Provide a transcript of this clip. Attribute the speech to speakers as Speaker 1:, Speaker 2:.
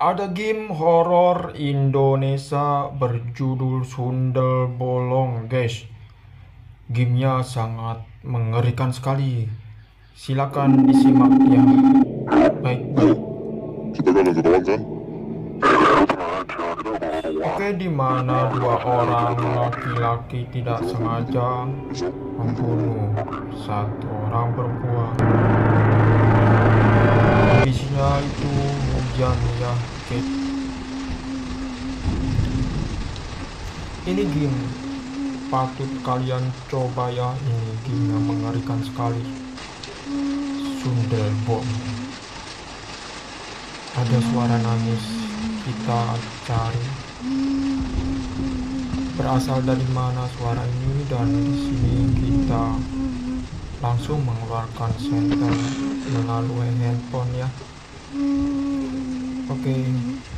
Speaker 1: Ada game horor Indonesia berjudul Sundel Bolong, guys. Gamenya sangat mengerikan sekali. Silakan disimak ya. Baik-baik.
Speaker 2: Kita kan ada kawan kan?
Speaker 1: Oke, di mana dua orang laki-laki tidak sengaja membunuh satu orang perempuan. Kondisinya itu hujan ya, oke. Ini game patut kalian coba ya. Ini game yang mengerikan sekali. Sundel Bolong. Ada suara nangis, kita cari berasal dari mana suara ini, dan di sini kita langsung mengeluarkan senter melalui handphone ya. Oke.